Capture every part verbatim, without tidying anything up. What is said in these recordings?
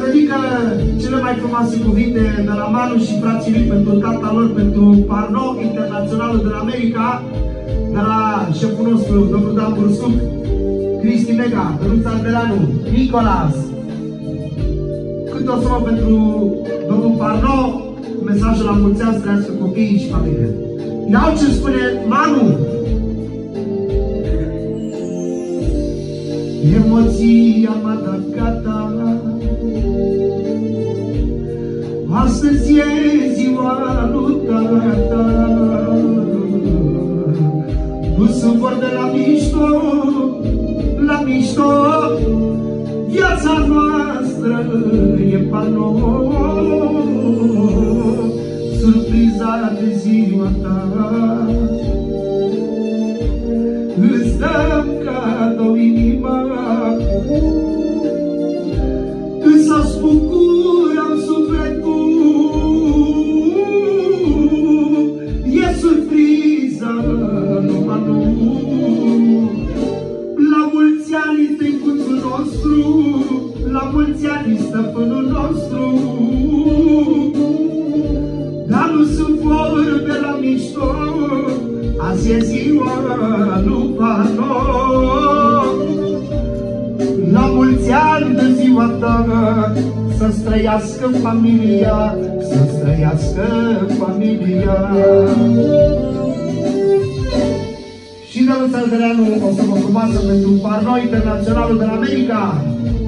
dedică cele mai frumoase cuvinte de la Manu și frații lui pentru tata lor, pentru Parno Internaționalul din America, de la șeful nostru, domnul Dan Bursuc, Cristi Mega, Dănuț Alderanu, Nicolas. Câte o sumă pentru domnul Parno, mesajul la mulți ani să trăiască copiii și familie. Iau ce spune Manu. Emoția m-a dat gata. Astăzi e ziua lui tata. Nu sunt vorbe la mișto, la mișto. Viața noastră e Parno. Surpriza de ziua ta. Îți dăm cadou inima. Îți bucurăm sufletul. E surpriza numai nu. La mulți ani tăicuțul nostru, la mulți ani stăpânul nostru. Dar nu sunt vorbe la mișto. Azi e ziua lui Parno. La mulți ani de ziua ta. Să-ți trăiască familia, să-ți trăiască familia. Și Dănuț Alderanu, o să vă frumoasă pentru Parno Internaționalul din America.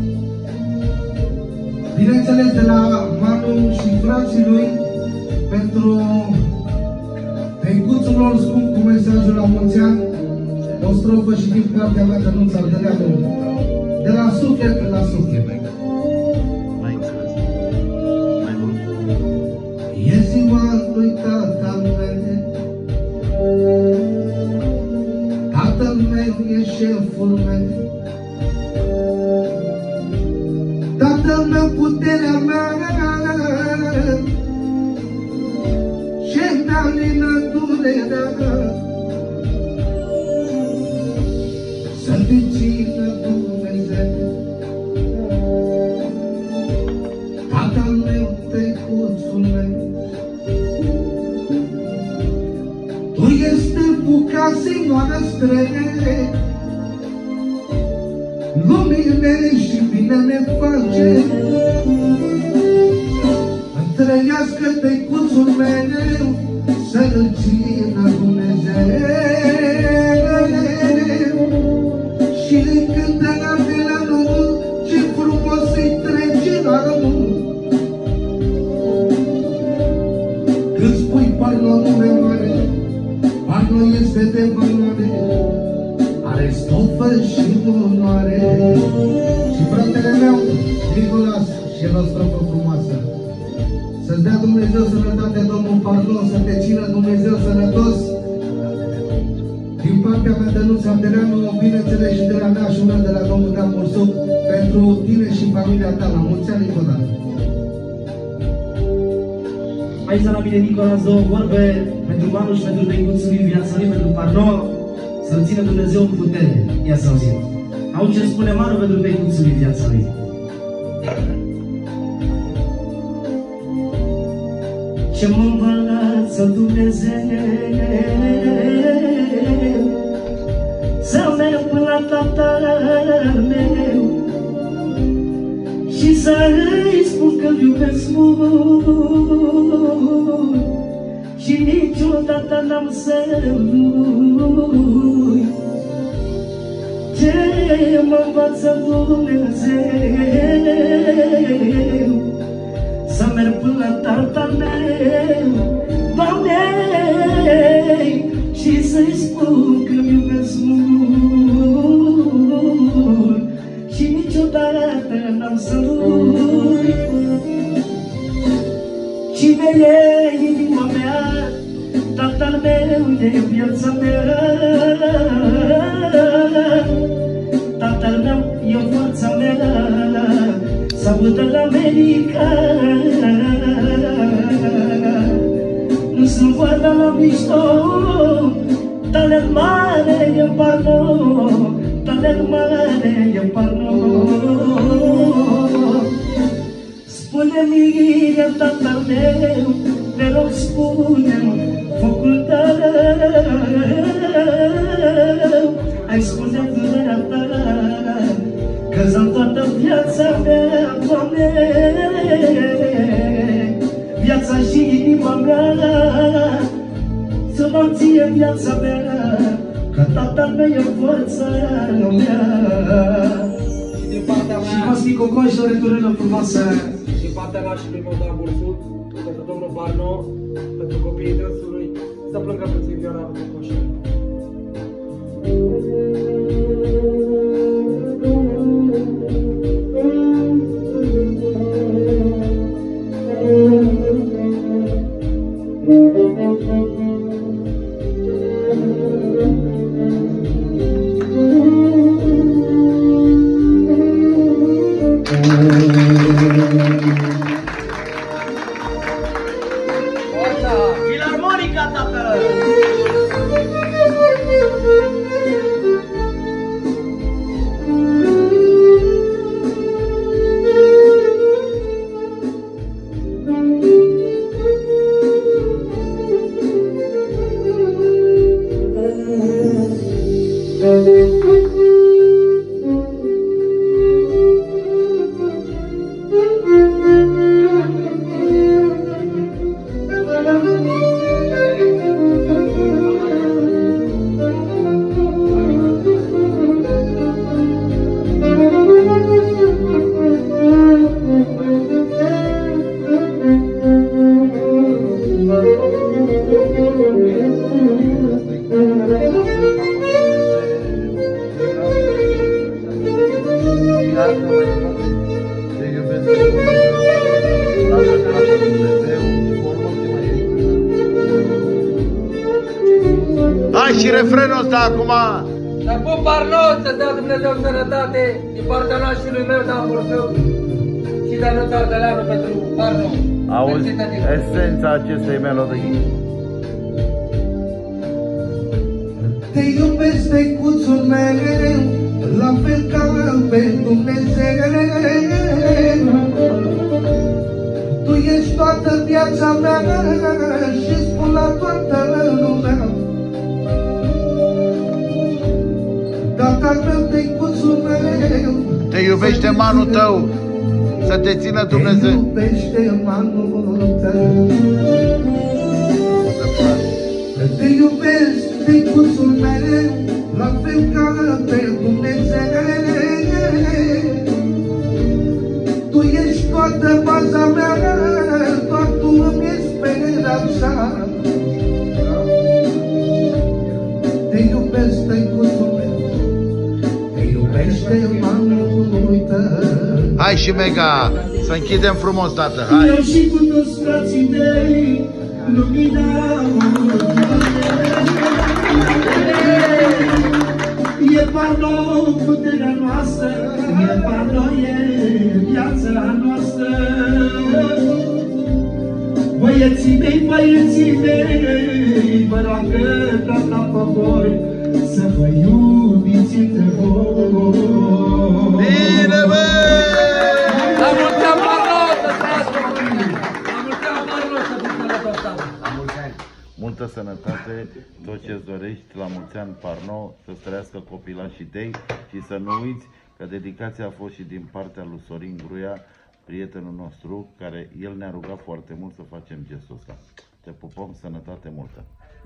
Bineînțeles de la Manu și frații lui, pentru tăicuțul lor scump cu mesajul la mulți ani, o strofă și din partea mea Dănuț Alderanu, de la suflet la suflet. E ziua lui tatăl meu, tatăl meu e șeful meu, tatăl meu puterea mea, și-mi-a lină durerea, să te țină Dumnezeu. Tatăl meu, tăicuțul meu, tu este bucasii noastre, lumine și bine ne face. Îmi trăiască tăicuțul meu, să-l țină Dumnezeu. Și când de la anul, ce frumos îi trece anul. Când spui Parno nume mare, Parno este de valoare, are stofă și onoare. Și fratele meu, Nicolas, și el o strofă frumoasă. Să-ți dea Dumnezeu sănătate, domnul Parno, să te țină Dumnezeu sănătos. Din partea mea, Dănuț Alderanu, bineînțeles și de la mea și una de la domnul Dan Bursuc, pentru tine și familia ta, la mulți ani încă o dată. Aici la mine, Nicolas, două vorbe pentru Manu și pentru tăicuțul lui, viața lui, pentru Parno, să-l țină Dumnezeu în putere. Ia să auzim. Auzi ce spune Manu pentru tăicuțul lui, viața lui. Ce mă învăță Dumnezeu să merg până la tatăl meu și să îi spun că-l iubesc mult și niciodată n-am să-l uit. Ce mă învăță Dumnezeu să merg până la tatăl meu, Doamne, și să-i spun că-l iubesc mult și niciodată n-am să-l uit. Cine e inima mea, tatăl meu e viața mea, tatăl meu e forța mea, să audă la America. Nu sunt vorba la mișto, talent mare e Parno, talent mare e Parno. ție, tatăl meu, te rog spune-mi focul tău. Ai spune durerea ta, că-ți am toată viața mea, Doamne, viața și inima mea, să mă ție viața mea, că tatăl meu e forța mea. Și din partea mea, și Cosmic Cocon și o returnă frumoasă. din partea mea și lui meu, Dan Bursuc, pentru domnul Parno, pentru copiii dânsului, să plângă puțin Viora cu coșul. Filarmonica, tată! Hai și refrenul ăsta acum! Să pun Parno, să-ți dea Dumnezeu sănătate, din partea mea și lui meu, Dan Bursuc, și de Anu Țardăleanu pentru Parno. Auzi esența acestei melodii. Te iubesc, tăicuțul meu, la fel ca pe Dumnezeu. Tu ești toată viața mea și spun la toată lumea. Tatăl meu, tăicuțul meu, Te iubește manul tău, să te țină Dumnezeu. te iubește manul tău. Te iubesc, tăicuțul meu, la fel ca pe Dumnezeu. Tu ești toată baza mea, doar tu îmi ești speranța. Te iubesc, tăicuțul meu, te iubește manul tău. Hai și Mega, să închidem frumos, tată, hai! Eu și cu toți frații mei, lumina e Parno puterea noastră, e Parno, e viața noastră. Băieții mei, băieții mei, vă roagă tata pe voi, să vă iubiți între voi. Bine, bă! La mulți ani, Parno, să trăiască copiii! La mulți ani, Parno, să fiți sănătos, tată! La mulți ani! Multă sănătate, tot ce-ți dorești, la mulți ani, Parno, să-ți trăiască copilașii tăi și să nu uiți că dedicația a fost și din partea lui Sorin Gruia, prietenul nostru, care el ne-a rugat foarte mult să facem gestul ăsta. Te pupăm, sănătate multă!